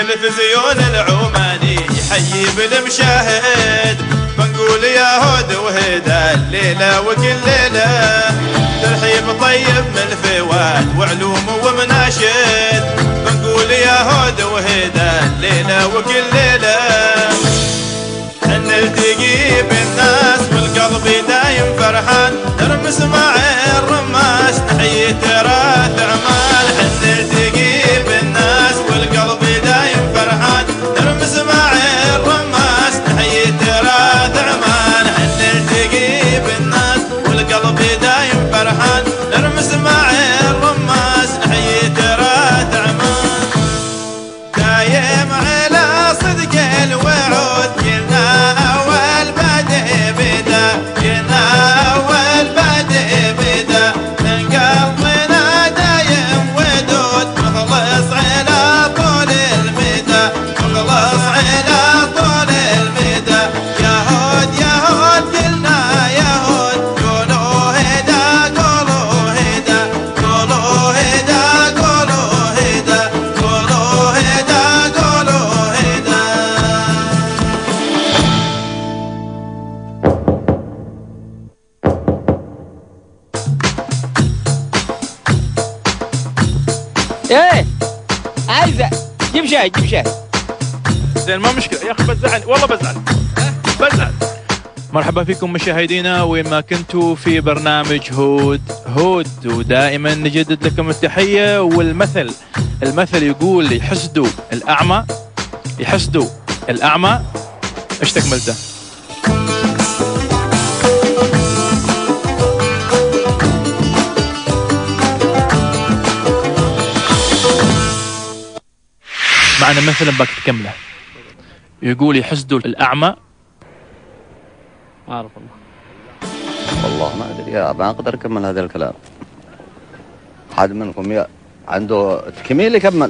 تلفزيون العماني يحيي بالمشاهد، بنقول يا هود وهدى الليلة وكل ليلة، ترحيب طيب من الفواد وعلوم ومناشد، بنقول يا هود وهدى الليلة وكل ليلة، نلتقي بالناس والقلب دايم فرحان، نرمس مع الرماس نحيي تراث عمان، نلتقي بالناس والقلب دايم فرحان، نرمس مع الرماس نحيي تراث عمان، نلتقي بالناس والقلب دايم فرحان، نرمس مع الرماس نحيي تراث عمان، دايم على صدق الوعود كلنا أول بدء بدا، كلنا أول بدء بدا، من قلبنا دايم ودود مخلص على طول المدى، مخلص على طول المدى، يا هود يا هود كلنا يا هود، قولوا هدا قولوا هدا، قولوا هدا قولوا هدا، قولوا هدا قولوا هدا. ايه عايزة جيب شاي جيب شاي. زين ما مشكلة يا أخي، بزعل والله بزعل. مرحبا فيكم مشاهدينا وين ما كنتوا في برنامج هود، ودائما نجدد لكم التحية المثل يقول يحسدوا الأعمى ايش تكملته؟ معنا مثلا باك تكمله، يقول يحسدوا الأعمى. ما أعرف والله ما أدري ما أقدر أكمل هذا الكلام. حد منكم عنده كميل يكمل؟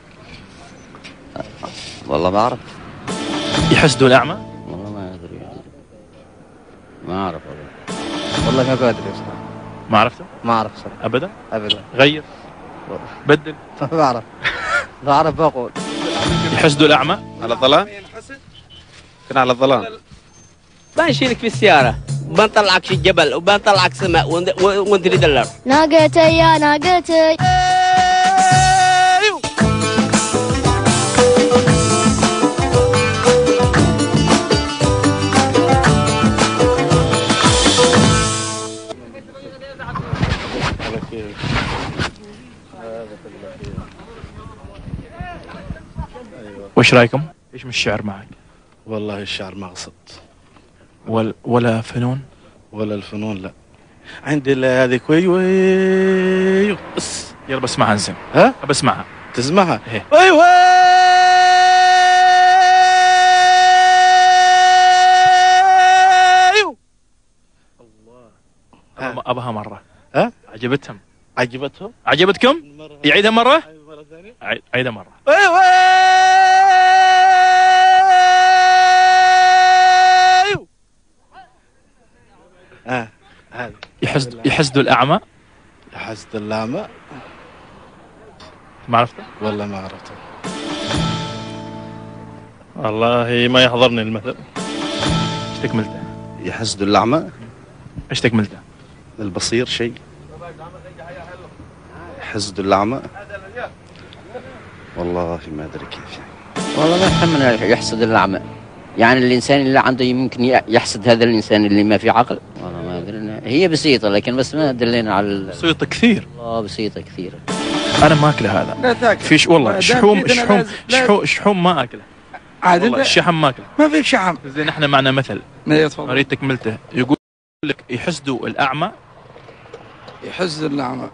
والله ما أعرف. يحسدوا الأعمى؟ والله ما أدري، ما أعرف والله ما قادر يا صراحة. ما عرفته؟ ما أعرف صراحة أبدا؟ أبدا. غير بدل. ما أعرف بقول. يحسدوا الأعمى على الظلام؟ كنا على الظلام. بنشيلك في السيارة وبنطلعك في الجبل وبنطلعك سماء وانت دلر. ناقتي يا ناقتي. وش رايكم؟ ايش من الشعر معك؟ والله الشعر ما قصد ولا فنون؟ ولا الفنون لا عندي الا هذيك وي بس يلا بسمعها انزين. ها؟ بسمعها. تسمعها؟ ايه. وي الله ابها مرة. ها؟ عجبتهم؟ عجبتكم؟ يعيدها مرة؟ مرة ثانية؟ عيدها مرة. هذا يحسدوا الأعمى. يحسد الأعمى. ما عرفته؟ والله ما عرفته. والله ما يحضرني المثل. ايش تكملته؟ يحسد الأعمى. ايش تكملته؟ البصير شيء. يحسد الأعمى. والله ما أدري كيف يعني. والله ما يحمل يحسد الأعمى، يعني الإنسان اللي عنده يمكن يحسد هذا الإنسان اللي ما في عقل. والله ما أدري، هي بسيطة لكن بس ما دلينا على بسيطة كثير. والله بسيطة كثير. أنا ما أكله هذا. لا تاكل. فيش والله شحوم ما أكله. عاد والله الشحم ما أكله. ما في شحم. زين احنا معنا مثل. تفضل. أريد تكملته. يقول لك يحسدوا الأعمى. يحز الأعمى.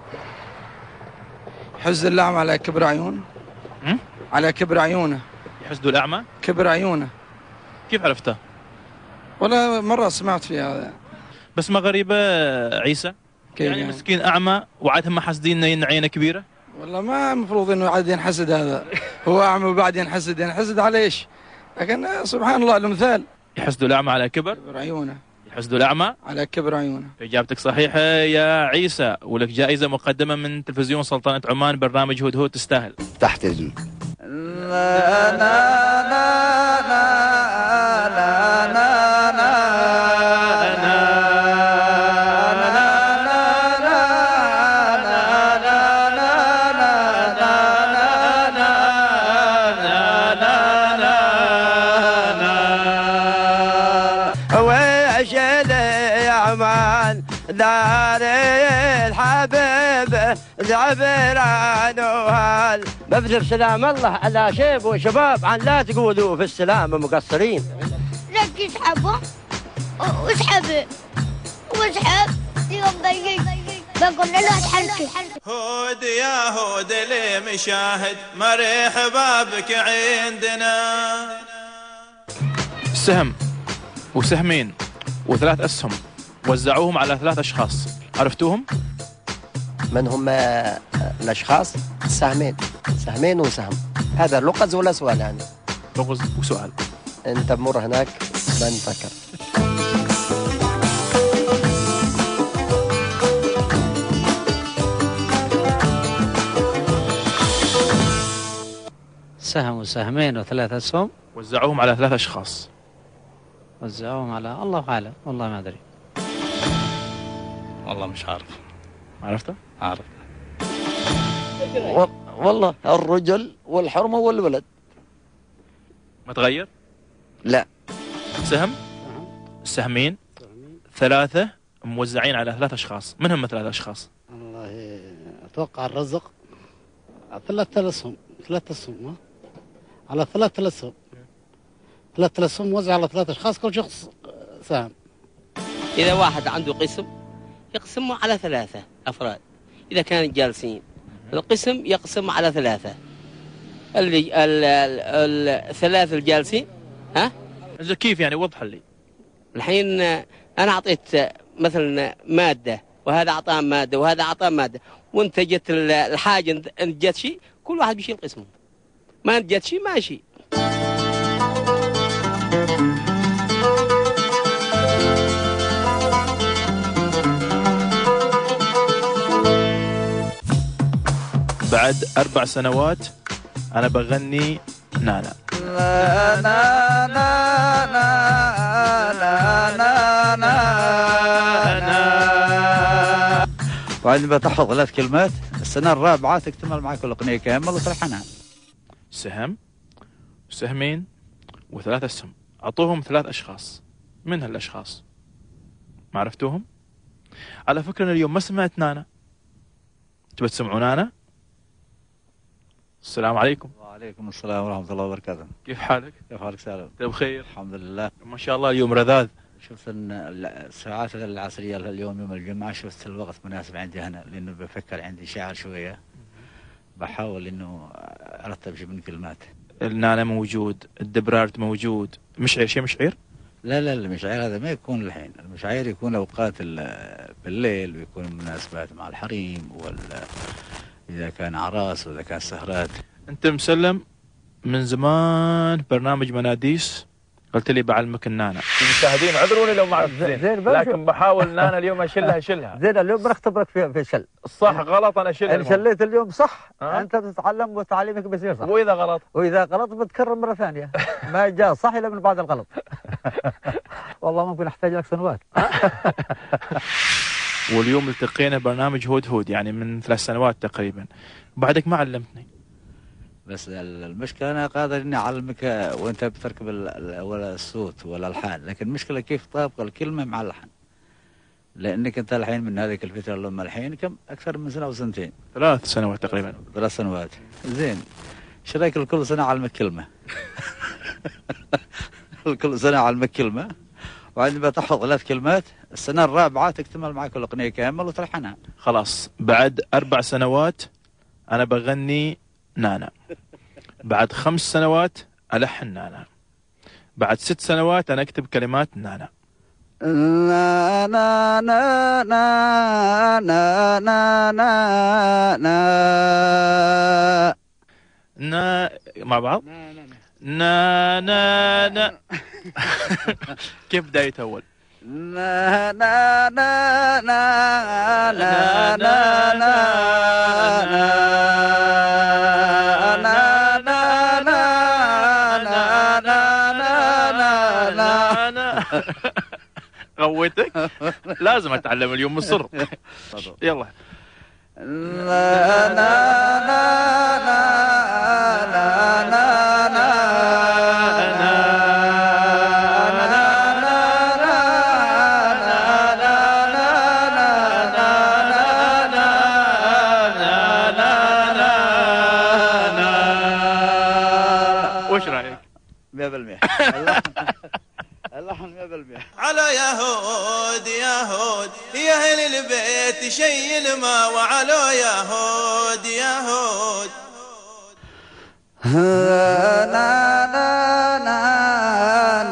يحز الأعمى على كبر عيون. على كبر عيونه. يحسدوا الأعمى؟ كبر عيونه. كيف عرفته؟ ولا مرة سمعت في هذا. بس ما غريبة عيسى؟ يعني مسكين أعمى وعادهم ما حاسدين إن عينه كبيرة؟ والله ما المفروض إنه عاد ينحسد هذا. هو أعمى وبعد ينحسد على إيش؟ لكن سبحان الله المثال. يحسدوا الأعمى على كبر عيونه. يحسدوا الأعمى على كبر عيونه. إجابتك صحيحة يا عيسى، ولك جائزة مقدمة من تلفزيون سلطنة عمان، برنامج هود تستاهل. تحت إذن. زعفران وهال ببذل سلام الله على شيب وشباب عن لا تقولوا في السلام مقصرين. لك اسحبه واسحب واسحب يوم بيجي بقول له تحركي. هود يا هود لي مشاهد مرحبا بك عندنا. سهم وسهمين وثلاث أسهم وزعوهم على 3 أشخاص، عرفتوهم؟ من هم الأشخاص؟ سهمين وسهم. هذا لغز ولا سؤال يعني؟ لغز وسؤال. أنت بمر هناك بنفكر. سهم وسهمين و3 أسهم وزعوهم على 3 أشخاص. وزعوهم على الله أعلم، والله ما أدري. والله مش عارف. عرفته؟ عارف. والله الرجل والحرمة والولد. ما تغير؟ لا. سهم؟ سهمين 3 موزعين على 3 أشخاص، من هم 3 أشخاص؟ والله أتوقع الرزق. 3 أسهم 3 أسهم على 3 أسهم. 3 أسهم موزع على 3 أشخاص، كل شخص سهم. إذا واحد عنده قسم يقسمه على 3 أفراد. إذا كانوا جالسين القسم يقسم على 3. اللي الثلاث الجالسين ها؟ كيف يعني؟ وضح لي. الحين أنا أعطيت مثلا مادة وهذا أعطاه مادة وهذا أعطاه مادة، وانتجت الحاجة انتجت شيء، كل واحد بيشيل قسمه. ما انتجت شيء ماشي. بعد 4 سنوات أنا بغني نانا. لا لا لا لا لا لا. وعندما تحفظ 3 كلمات السنة الرابعة تكتمل معك الأغنية كامل وتلحنها. سهم وسهمين و3 أسهم، أعطوهم 3 أشخاص، من هالأشخاص؟ ما عرفتوهم؟ على فكرة أنا اليوم ما سمعت نانا. تبى تسمعوا نانا؟ السلام عليكم. وعليكم السلام ورحمة الله وبركاته. كيف حالك؟ كيف حالك سالم؟ انت بخير؟ الحمد لله. ما شاء الله اليوم رذاذ. شفت ان الساعات العصرية اليوم يوم الجمعة شفت الوقت مناسب عندي هنا، لأنه بفكر عندي شعر شوية، بحاول إنه أرتب شيء من كلمات. النانا موجود، الدبرارت موجود، مشعير شيء مشعير؟ لا المشاعر هذا ما يكون الحين، المشاعر يكون أوقات بالليل، ويكون مناسبات مع الحريم إذا كان عراس وإذا كان سهرات. أنت مسلم من زمان برنامج مناديس، قلت لي بعلمك النانا. المشاهدين عذروني لو ما عرفت زين، لكن بحاول نانا اليوم أشلها. زين اليوم بنختبرك في شل. الصح غلط أنا أشلها. إن شليت اليوم صح أنت بتتعلم وتعليمك بيصير صح. وإذا غلط؟ وإذا غلط بتكرر مرة ثانية. ما جاء صح إلا من بعد الغلط. والله ممكن أحتاج لك سنوات. واليوم التقينا برنامج هود يعني من 3 سنوات تقريبا، بعدك ما علمتني. بس المشكلة أنا قادر إني أعلمك وأنت بتركب ولا الصوت ولا الحان، لكن المشكلة كيف طابق الكلمة مع اللحن، لأنك أنت الحين من هذه الفترة لما الحين كم أكثر من سنة وسنتين؟ 3 سنوات تقريبا. 3 سنوات. زين إيش رأيك كل سنة أعلمك كلمة؟ كل سنة أعلمك كلمة، وعندما تحفظ 3 كلمات السنة الرابعة تكتمل معك الأغنية كامل وتلحنها. خلاص بعد 4 سنوات أنا بغني نانا، بعد 5 سنوات ألحن نانا، بعد 6 سنوات أنا أكتب كلمات نانا. نا نا نا نا نا نا نا نا مع بعض. نا نا نا. كيف بداية أول؟ نا نا نا نا نا نا نا نا نا غويتك؟ لازم اتعلم اليوم مصر. يلا. لا لا لا لا لا لا وش رايك؟ 100%. اللحن 100%. على يهود يهود يا أهل البيت شي الماء وعلى يهود يهود. لا لا لا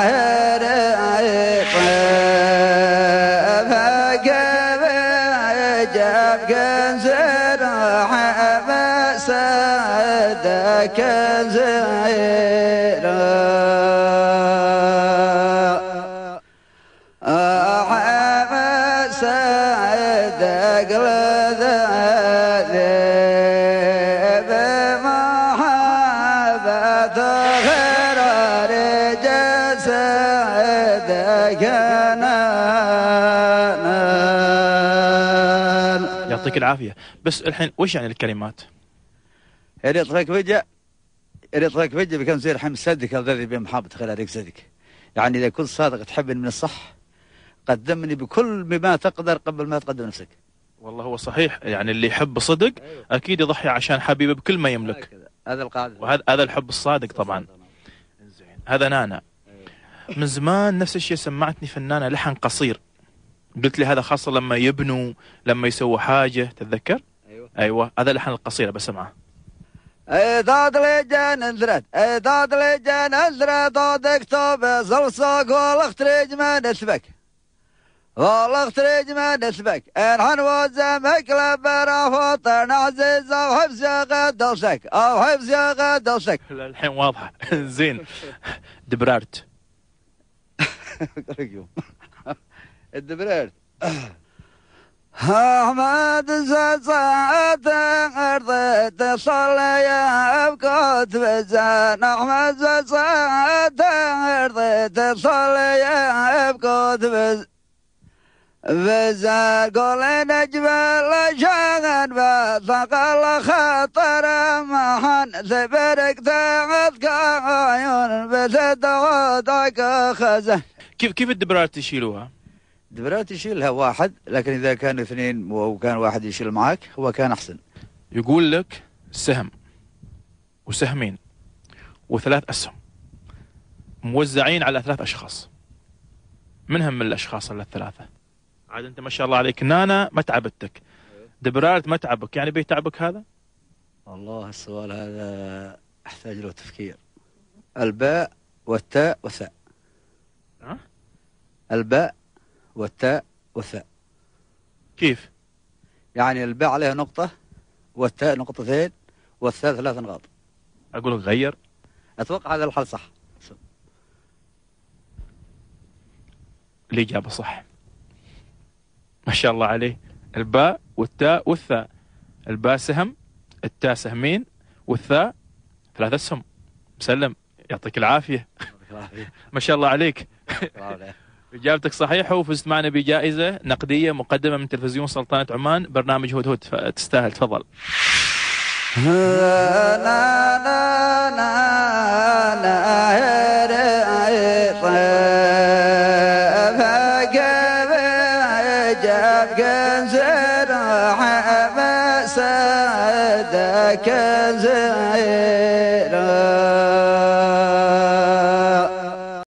يعطيك العافية. بس الحين وش يعني الكلمات؟ يطلق فجأة بكم زي الحين مصدق الذي بمحبة خلال عليك صدق. يعني إذا كنت صادق تحبني من الصح قدمني بكل بما تقدر قبل ما تقدم نفسك. والله هو صحيح، يعني اللي يحب صدق أكيد يضحي عشان حبيبه بكل ما يملك. هذا القاعدة، وهذا الحب الصادق طبعا. هذا نانا. من زمان نفس الشيء سمعتني فنانة لحن قصير، قلت لي هذا خاصة لما يبنوا، لما يسووا حاجة، تتذكر؟ أيوة هذا اللحن القصير بسمعه. ضاد لجان ثرت ضاد لجان ثرت ضاد اكتب زلصق والاخترج ما نسبك والاخترج ما نسبك انحن وزمك لبرا فطن عزيز او حفظ غدلسك او حفظ غدلسك. الحين واضحة. زين. دبرارت. الدبرارت. أحمد زاد أرض صلى يا أبقات بزان أحمد زاد أرض صلى يا أبقات بزان قول نجبل شاغن بثقل خطر محن ثبرك تغذك عيون بتدغدك خزن. كيف الدبرارت يشيلوها؟ دبرات يشيلها واحد، لكن إذا كانوا اثنين وكان واحد يشيل معك هو كان أحسن. يقول لك سهم وسهمين وثلاث أسهم موزعين على 3 أشخاص. منهم من الأشخاص الثلاثة؟ عاد أنت ما شاء الله عليك نانا ما تعبتك، دبرارت ما تعبك، يعني بيتعبك هذا؟ والله السؤال هذا أحتاج له تفكير. الباء والتاء والثاء. الباء والتاء والثاء. كيف؟ يعني الباء عليها نقطة والتاء نقطتين والثاء 3 نقاط. أقول غير. أتوقع هذا الحل صح. الإجابة صح. ما شاء الله عليه. الباء والتاء والثاء. الباء سهم، التاء سهمين، والثاء 3 أسهم. مسلم. يعطيك العافية. ما شاء الله عليك. إجابتك صحيحة وفزت معنا بجائزة نقدية مقدمة من تلفزيون سلطنة عمان برنامج هود هود، تستاهل. تفضل. كنزير